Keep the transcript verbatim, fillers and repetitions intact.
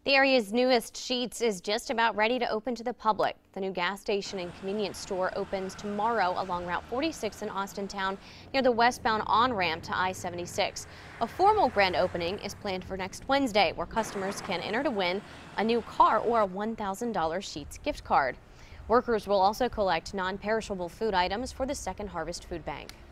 The area's newest Sheetz is just about ready to open to the public. The new gas station and convenience store opens tomorrow along Route forty-six in Austintown near the westbound on-ramp to I seventy-six. A formal grand opening is planned for next Wednesday, where customers can enter to win a new car or a one thousand dollar Sheetz gift card. Workers will also collect non-perishable food items for the Second Harvest Food Bank.